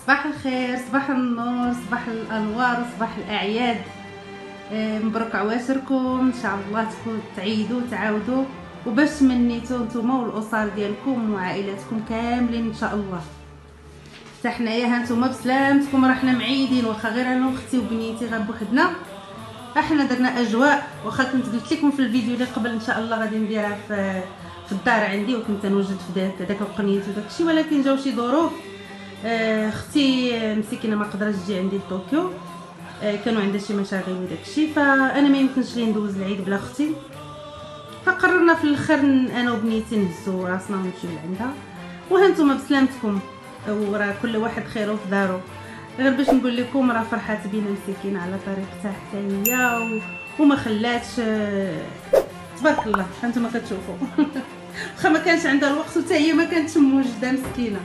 صباح الخير، صباح النور، صباح الانوار، صباح الاعياد. مبروك عواشركم، ان شاء الله تكون تعيدوا تعاودوا وباش تمنيتوا نتوما والاسر ديالكم وعائلاتكم كاملين ان شاء الله. حتى حنايا ها نتوما بسلامتكم، راه حنا معيدين، واخا غير انا واختي وبنيتي غير بوحدنا. احنا درنا اجواء، واخا كنت قلت لكم في الفيديو اللي قبل ان شاء الله غادي نديرها في الدار عندي، وكنت نوجد في داك القنيت وداكشي، ولكن جاو شي ظروف. اختي مسكينه ما قدرتش تجي عندي لطوكيو، كانوا عندها شي مشاغل وداكشي، فانا ما يمكنش لي ندوز العيد بلا اختي. فقررنا في الاخر انا وبنيتي نهزو راسنا ونمشيو لعندها. وهانتوما بسلامتكم، وراه كل واحد خيره في دارو. غير باش نقول لكم راه فرحات بينا مسكينه على طريقتها حتى هي، وما خلاتش. تبارك الله هانتوما كتشوفوا. واخا ما كانش عندها الوقت وتا هي ما كانتش موجوده مسكينه.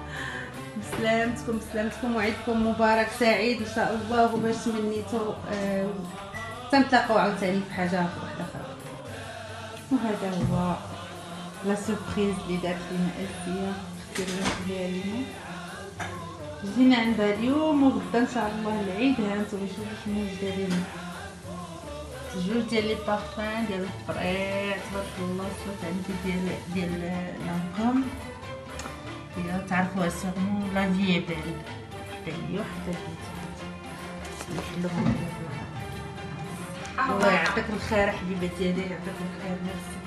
بسلامتكم وعيدكم مبارك سعيد ان شاء الله، وباش تمنيتوا تنتلاقاو عاوتاني في حاجه واحده اخرى. وهذا هو لا سوربريز اللي دارت لينا اسيا، اختي اللي دايره لينا. جينا عندها اليوم وغدا ان شاء الله العيد. ها نتوما شوفوا شنو موجوده لينا، جوج ديال لي بارفان ديال القريع تبارك الله. صوت عندي ديال لانكوم، يا تعرفوها سيغمون لا في بيل، حتى هي وحتى نحلوهم. الله يعطيك الخير حبيبتي، هذه يعطيك الخير، ميرسي.